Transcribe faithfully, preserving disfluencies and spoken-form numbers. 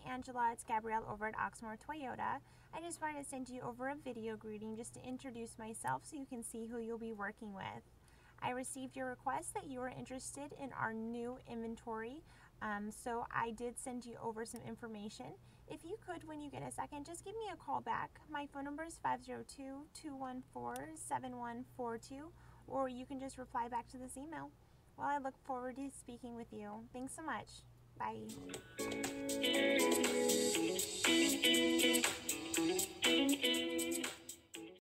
Angela. It's Gabrielle over at Oxmoor Toyota. I just wanted to send you over a video greeting just to introduce myself so you can see who you'll be working with. I received your request that you were interested in our new inventory, um, so I did send you over some information. If you could, when you get a second, just give me a call back. My phone number is five zero two, two one four, seven one four two, or you can just reply back to this email. Well, I look forward to speaking with you. Thanks so much. Bye.